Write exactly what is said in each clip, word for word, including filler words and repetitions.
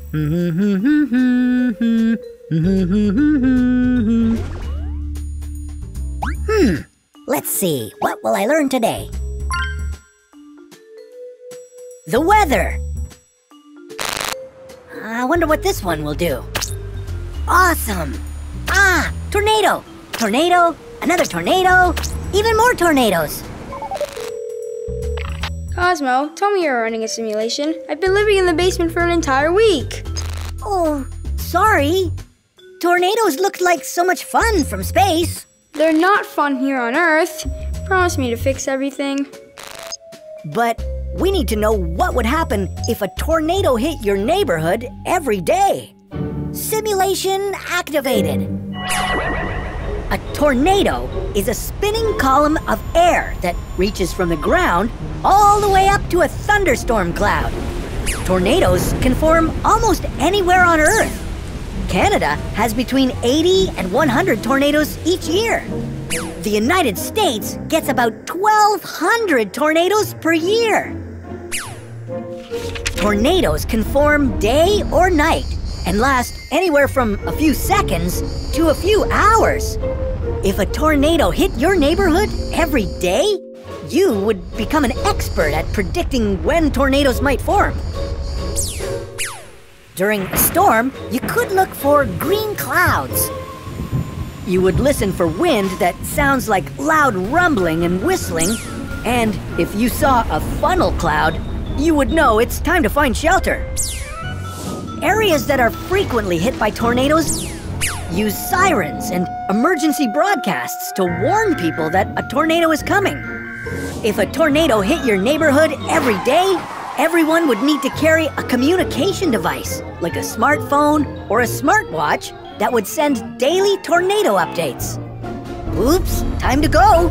Hmm, let's see, what will I learn today? The weather! I wonder what this one will do. Awesome! Ah, tornado! Tornado, another tornado, even more tornadoes! Cosmo, tell me you're running a simulation. I've been living in the basement for an entire week. Oh, sorry. Tornadoes looked like so much fun from space. They're not fun here on Earth. Promise me to fix everything. But we need to know what would happen if a tornado hit your neighborhood every day. Simulation activated. A tornado is a spinning column of air that reaches from the ground all the way up to a thunderstorm cloud. Tornadoes can form almost anywhere on Earth. Canada has between eighty and one hundred tornadoes each year. The United States gets about twelve hundred tornadoes per year. Tornadoes can form day or night and last anywhere from a few seconds to a few hours. If a tornado hit your neighborhood every day, you would become an expert at predicting when tornadoes might form. During a storm, you could look for green clouds. You would listen for wind that sounds like loud rumbling and whistling, and if you saw a funnel cloud, you would know it's time to find shelter. Areas that are frequently hit by tornadoes use sirens and emergency broadcasts to warn people that a tornado is coming. If a tornado hit your neighborhood every day, everyone would need to carry a communication device, like a smartphone or a smartwatch, that would send daily tornado updates. Oops, time to go.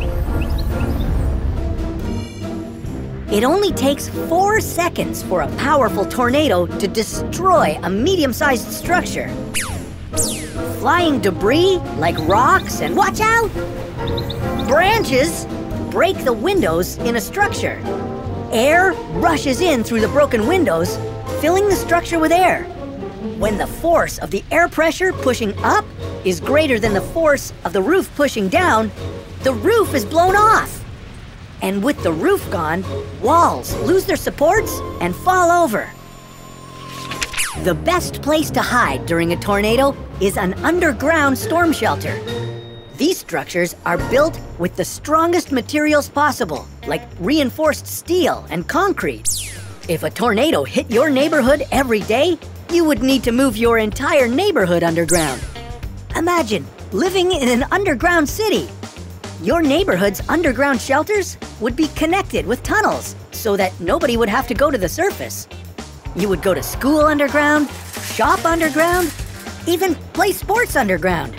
It only takes four seconds for a powerful tornado to destroy a medium-sized structure. Flying debris, like rocks and, watch out, branches, break the windows in a structure. Air rushes in through the broken windows, filling the structure with air. When the force of the air pressure pushing up is greater than the force of the roof pushing down, the roof is blown off. And with the roof gone, walls lose their supports and fall over. The best place to hide during a tornado is an underground storm shelter. These structures are built with the strongest materials possible, like reinforced steel and concrete. If a tornado hit your neighborhood every day, you would need to move your entire neighborhood underground. Imagine living in an underground city. Your neighborhood's underground shelters would be connected with tunnels so that nobody would have to go to the surface. You would go to school underground, shop underground, even play sports underground.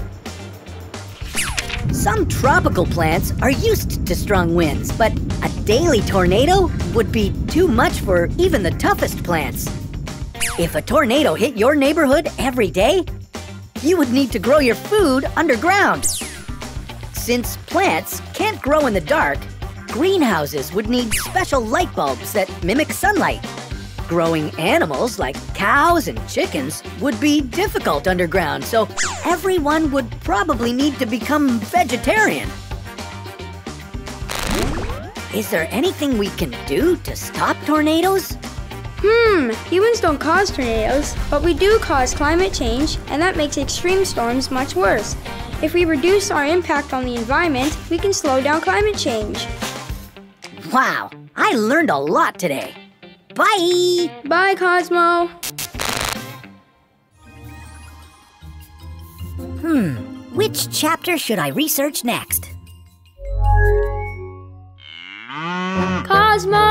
Some tropical plants are used to strong winds, but a daily tornado would be too much for even the toughest plants. If a tornado hit your neighborhood every day, you would need to grow your food underground. Since plants can't grow in the dark, greenhouses would need special light bulbs that mimic sunlight. Growing animals like cows and chickens would be difficult underground, so everyone would probably need to become vegetarian. Is there anything we can do to stop tornadoes? Hmm, humans don't cause tornadoes, but we do cause climate change, and that makes extreme storms much worse. If we reduce our impact on the environment, we can slow down climate change. Wow, I learned a lot today. Bye! Bye, Cosmo! Hmm, which chapter should I research next? Cosmo!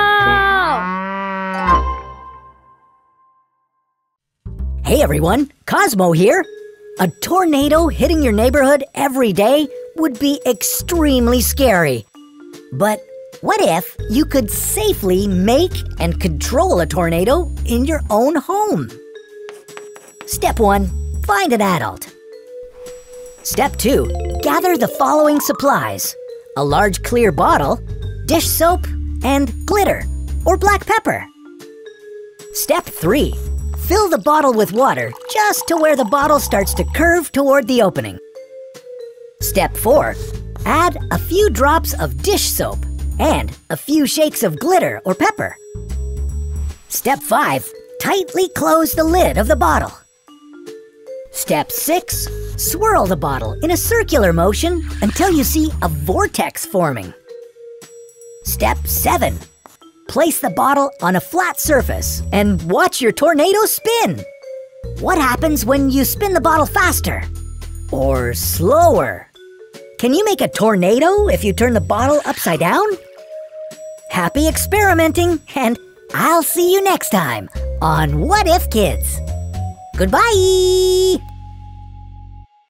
Hey everyone, Cosmo here. A tornado hitting your neighborhood every day would be extremely scary. But what if you could safely make and control a tornado in your own home? Step one, find an adult. Step two, gather the following supplies: a large clear bottle, dish soap, and glitter or black pepper. Step three, Fill the bottle with water just to where the bottle starts to curve toward the opening. Step four. Add a few drops of dish soap and a few shakes of glitter or pepper. Step five. Tightly close the lid of the bottle. Step six. Swirl the bottle in a circular motion until you see a vortex forming. Step seven. Place the bottle on a flat surface and watch your tornado spin. What happens when you spin the bottle faster or slower? Can you make a tornado if you turn the bottle upside down? Happy experimenting, and I'll see you next time on What If Kids. Goodbye!